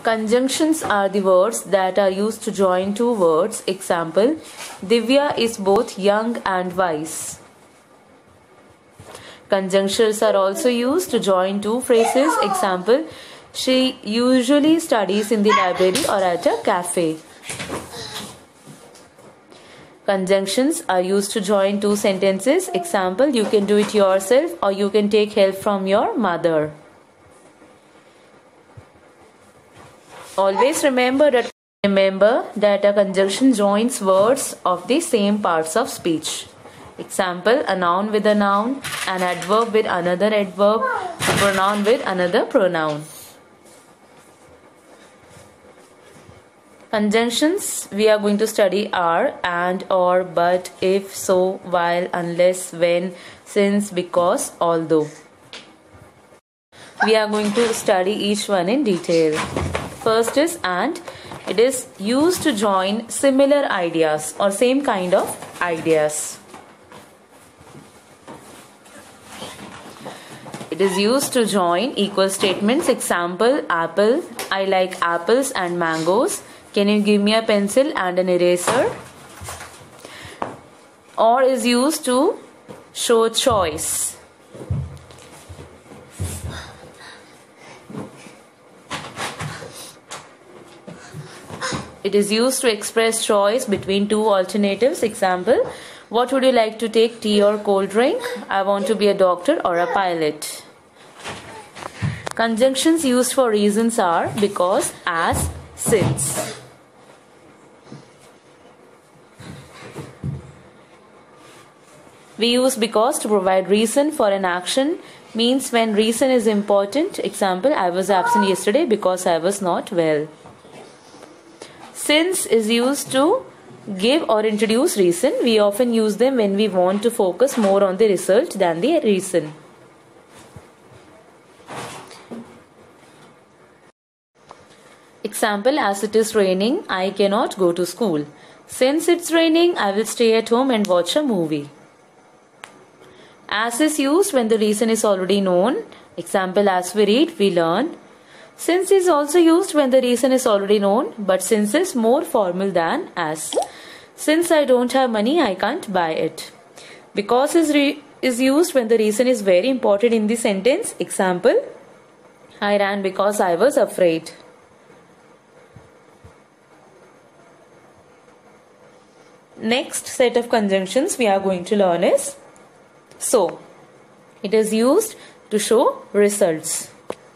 Conjunctions are the words that are used to join two words. Example, Divya is both young and wise. Conjunctions are also used to join two phrases. Example, she usually studies in the library or at a cafe. Conjunctions are used to join two sentences. Example, you can do it yourself or you can take help from your mother. Always remember that a conjunction joins words of the same parts of speech. Example, a noun with a noun, an adverb with another adverb, a pronoun with another pronoun. Conjunctions we are going to study are and, or, but, if, so, while, unless, when, since, because, although. We are going to study each one in detail. First is and. It is used to join similar ideas or same kind of ideas. It is used to join equal statements. Example, apple, I like apples and mangoes. Can you give me a pencil and an eraser? Or is used to show choice. It is used to express choice between two alternatives. Example, what would you like to take, tea or cold drink? I want to be a doctor or a pilot. Conjunctions used for reasons are because, as, since. We use because to provide reason for an action, means when reason is important. Example, I was absent yesterday because I was not well. Since is used to give or introduce reason. We often use them when we want to focus more on the result than the reason. Example, as it is raining, I cannot go to school. Since it's raining, I will stay at home and watch a movie. As is used when the reason is already known. Example, as we read, we learn. Since is also used when the reason is already known, but since is more formal than as. Since I don't have money, I can't buy it. Because is used when the reason is very important in the sentence. Example, I ran because I was afraid. Next set of conjunctions we are going to learn is so. It is used to show results.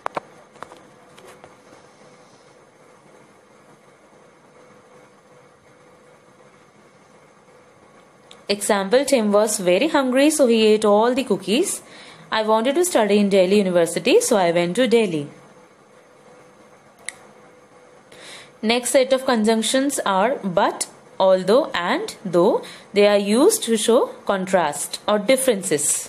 Example, Tim was very hungry, so he ate all the cookies. I wanted to study in Delhi University, so I went to Delhi. Next set of conjunctions are but, although and though. They are used to show contrast or differences.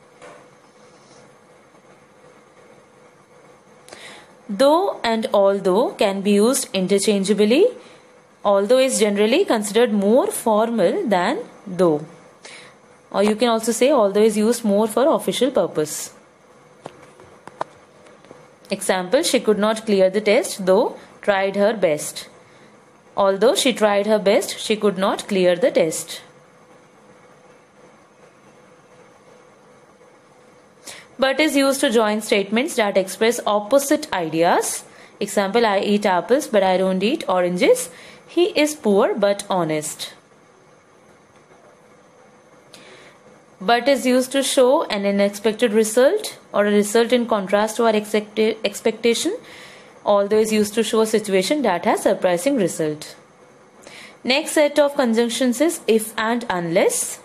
Though and although can be used interchangeably. Although is generally considered more formal than though. Or you can also say although is used more for official purpose. Example, she could not clear the test though tried her best. Although she tried her best, she could not clear the test. But is used to join statements that express opposite ideas. Example, I eat apples but I don't eat oranges. He is poor but honest. But is used to show an unexpected result or a result in contrast to our expectation. Although is used to show a situation that has surprising result. Next set of conjunctions is if and unless.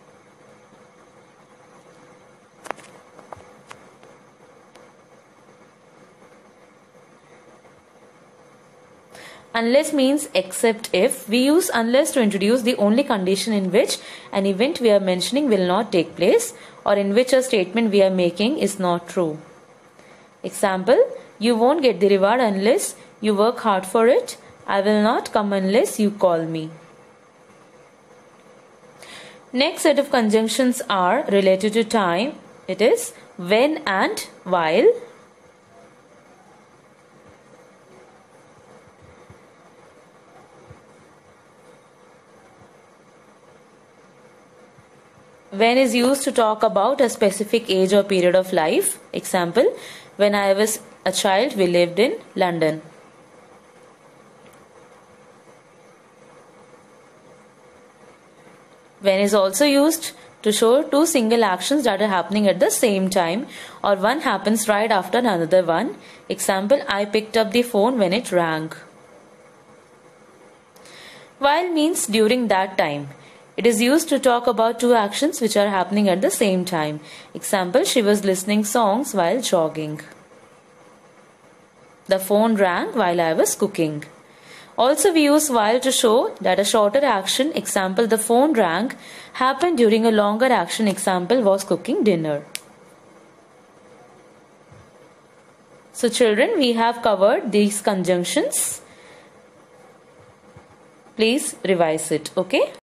Unless means except if. We use unless to introduce the only condition in which an event we are mentioning will not take place or in which a statement we are making is not true. Example, you won't get the reward unless you work hard for it. I will not come unless you call me. Next set of conjunctions are related to time. It is when and while. When is used to talk about a specific age or period of life. Example, when I was a child, we lived in London. When is also used to show two single actions that are happening at the same time, or one happens right after another one. Example, I picked up the phone when it rang. While means during that time. It is used to talk about two actions which are happening at the same time. Example, she was listening songs while jogging. The phone rang while I was cooking. Also, we use while to show that a shorter action, example, the phone rang, happened during a longer action, example, was cooking dinner. So children, we have covered these conjunctions. Please revise it, okay?